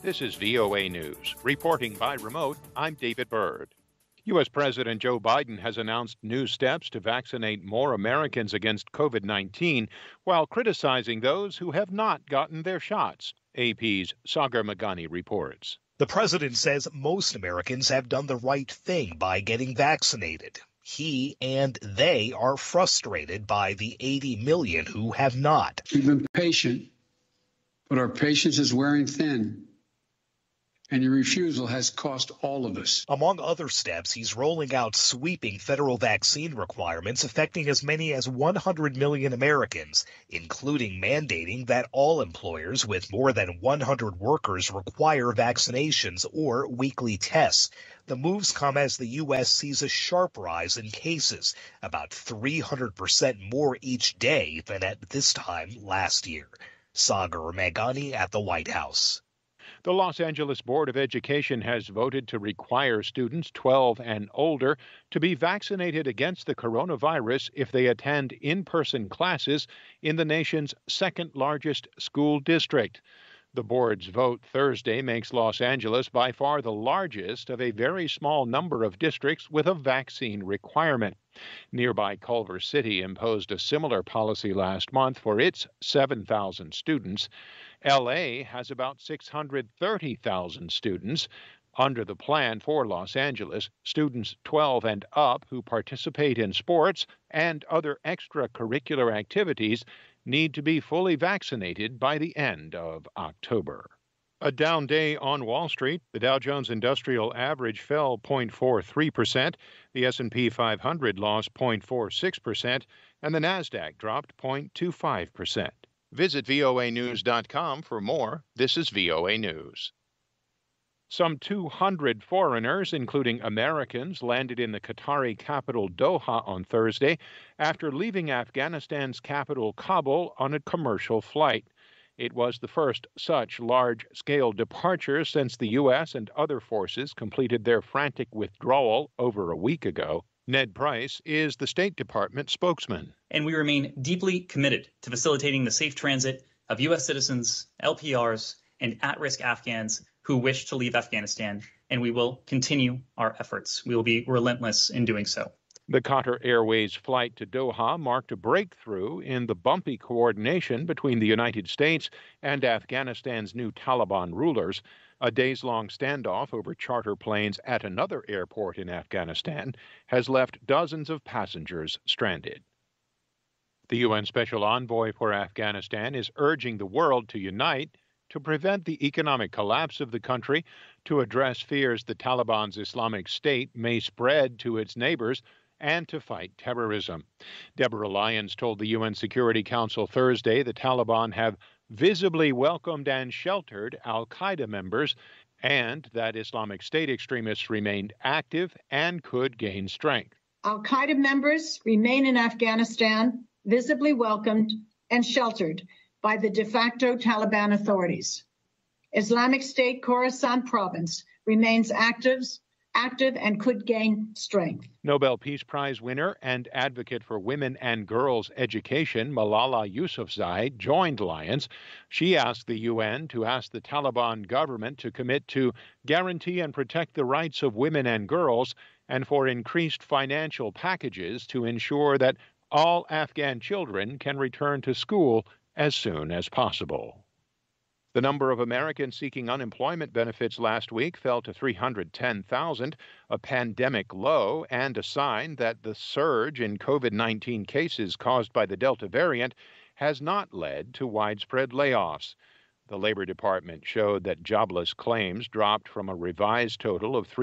This is VOA News. Reporting by remote, I'm David Byrd. U.S. President Joe Biden has announced new steps to vaccinate more Americans against COVID-19 while criticizing those who have not gotten their shots. AP's Sagar Magani reports. The president says most Americans have done the right thing by getting vaccinated. He and they are frustrated by the 80 million who have not. We've been patient, but our patience is wearing thin. And your refusal has cost all of us. Among other steps, he's rolling out sweeping federal vaccine requirements affecting as many as 100 million Americans, including mandating that all employers with more than 100 workers require vaccinations or weekly tests. The moves come as the U.S. sees a sharp rise in cases, about 300% more each day than at this time last year. Sagar Magani at the White House. The Los Angeles Board of Education has voted to require students 12 and older to be vaccinated against the coronavirus if they attend in-person classes in the nation's second largest school district. The board's vote Thursday makes Los Angeles by far the largest of a very small number of districts with a vaccine requirement. Nearby Culver City imposed a similar policy last month for its 7,000 students. L.A. has about 630,000 students. Under the plan for Los Angeles, students 12 and up who participate in sports and other extracurricular activities need to be fully vaccinated by the end of October. A down day on Wall Street. The Dow Jones Industrial Average fell 0.43%, the S&P 500 lost 0.46%, and the Nasdaq dropped 0.25%. Visit voanews.com for more. This is VOA News. Some 200 foreigners, including Americans, landed in the Qatari capital Doha on Thursday after leaving Afghanistan's capital Kabul on a commercial flight. It was the first such large-scale departure since the U.S. and other forces completed their frantic withdrawal over a week ago. Ned Price is the State Department spokesman. And we remain deeply committed to facilitating the safe transit of U.S. citizens, LPRs, and at-risk Afghans who wish to leave Afghanistan, and we will continue our efforts. We will be relentless in doing so. The Qatar Airways flight to Doha marked a breakthrough in the bumpy coordination between the United States and Afghanistan's new Taliban rulers. A days-long standoff over charter planes at another airport in Afghanistan has left dozens of passengers stranded. The UN Special Envoy for Afghanistan is urging the world to unite to prevent the economic collapse of the country, to address fears the Taliban's Islamic State may spread to its neighbors, and to fight terrorism. Deborah Lyons told the UN Security Council Thursday the Taliban have visibly welcomed and sheltered al-Qaeda members, and that Islamic State extremists remained active and could gain strength. Al-Qaeda members remain in Afghanistan, visibly welcomed and sheltered by the de facto Taliban authorities. Islamic State Khorasan province remains active and could gain strength. Nobel Peace Prize winner and advocate for women and girls' education, Malala Yousafzai, joined Lyons. She asked the UN to ask the Taliban government to commit to guarantee and protect the rights of women and girls, and for increased financial packages to ensure that all Afghan children can return to school as soon as possible. The number of Americans seeking unemployment benefits last week fell to 310,000, a pandemic low and a sign that the surge in COVID-19 cases caused by the Delta variant has not led to widespread layoffs. The Labor Department showed that jobless claims dropped from a revised total of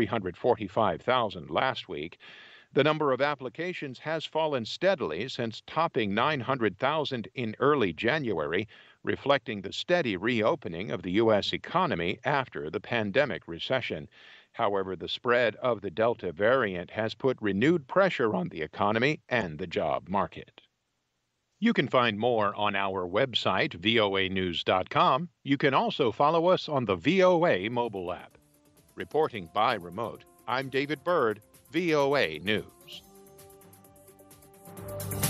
345,000 last week. The number of applications has fallen steadily since topping 900,000 in early January, reflecting the steady reopening of the U.S. economy after the pandemic recession. However, the spread of the Delta variant has put renewed pressure on the economy and the job market. You can find more on our website, voanews.com. You can also follow us on the VOA mobile app. Reporting by remote, I'm David Byrd, VOA News.